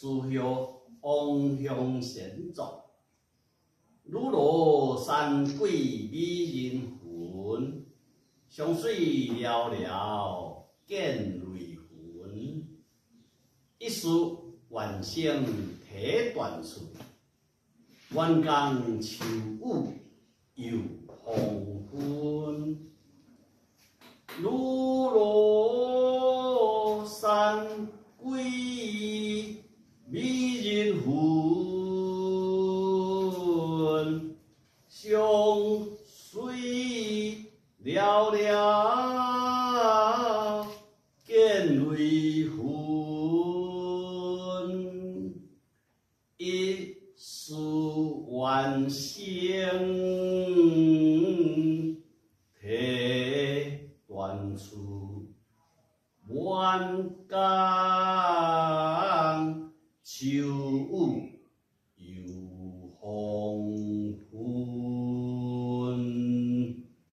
思后望向神作。女罗山桂美人魂，湘水寥寥见泪痕。一书完成体断处，远江秋雨又黄昏。女罗山桂美人魂，湘水寥寥见泪痕。一书完成体断处，远江秋雨又黄。